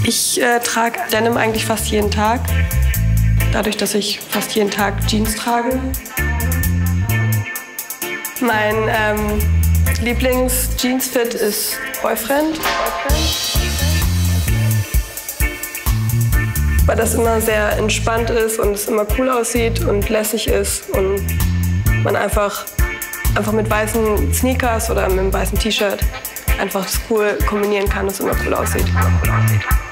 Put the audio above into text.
Ich trage Denim eigentlich fast jeden Tag, dadurch, dass ich fast jeden Tag Jeans trage. Mein Lieblings-Jeans-Fit ist Boyfriend, weil das immer sehr entspannt ist und es immer cool aussieht und lässig ist und man einfach mit weißen Sneakers oder mit einem weißen T-Shirt einfach das cool kombinieren kann, dass es immer cool aussieht.